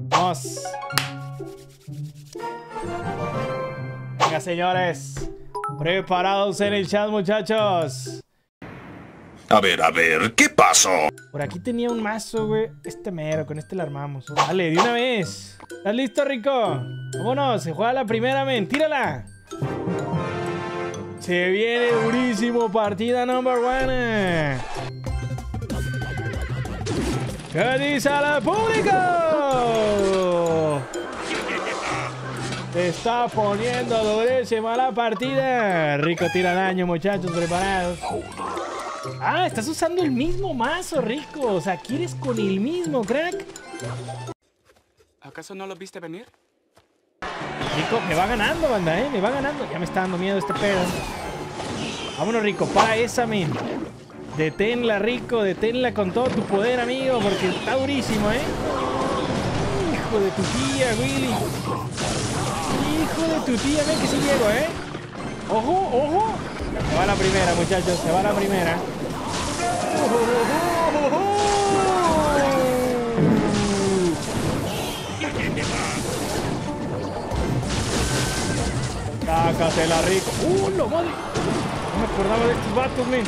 Vamos. Venga, señores. Preparados en el chat, muchachos. A ver, ¿qué pasó? Por aquí tenía un mazo, güey. Este mero, con este lo armamos. Dale, de una vez. ¿Estás listo, Rico? Vámonos, se juega la primera, men. ¡Tírala! Se viene durísimo, partida number one. ¿Qué dice el público? Se está poniendo durísima la partida. Rico tira daño, muchachos, preparados. Ah, estás usando el mismo mazo, Rico. O sea, ¿quieres con el mismo, crack? ¿Acaso no lo viste venir? Rico, me va ganando, banda, me va ganando. Ya me está dando miedo este pedo. Vámonos, Rico, para esa, men. Deténla, Rico, deténla con todo tu poder, amigo, porque está durísimo, Hijo de tu tía, Willy. Hijo de tu tía, ven que sí llego, Ojo, ojo. Se va la primera, muchachos, se va la primera. Sácatela, Rico. ¡La madre! No me acordaba de estos vatos, men.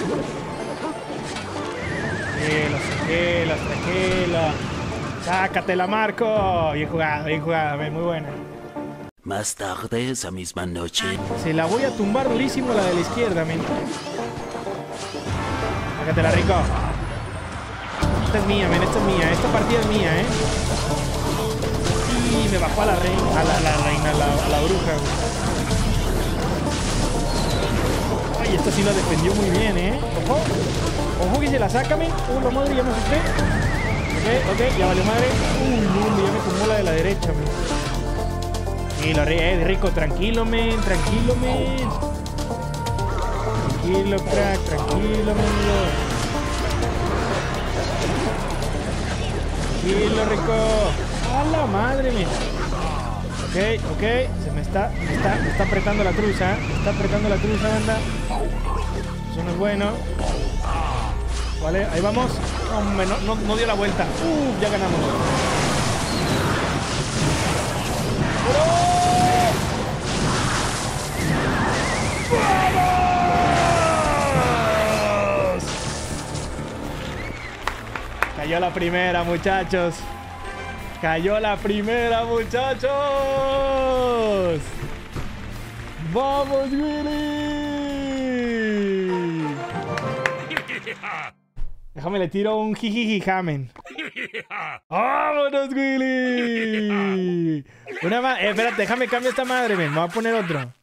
Tranquila. Sácatela, Marco. Bien jugada, men, muy buena. Más tarde esa misma noche. Se la voy a tumbar durísimo la de la izquierda, men. Sácatela, Rico. Esta es mía, men, esta es mía. Esta partida es mía, Y me bajó a la reina, a la bruja, güey. Ay, esta sí la defendió muy bien, Ojo. Ojo que se la saca, men. La madre, ya me asusté. Ok, ya valió madre. Ya me tumbó la de la derecha, men. Y lo Rico, tranquilo, men. Tranquilo, crack, tranquilo, men. Tranquilo, Rico. A la madre, men. Ok. Se me está apretando la truza. Me está apretando la truza, banda. Eso no es bueno. Vale, ahí vamos. Hombre, no dio la vuelta. Ya ganamos. ¡Vamos! Cayó la primera, muchachos. ¡Vamos, Willy! Déjame le tiro un jijijijamen. ¡Vámonos, Willy! Una más. Espérate, déjame cambiar esta madre, men. Me voy a poner otro.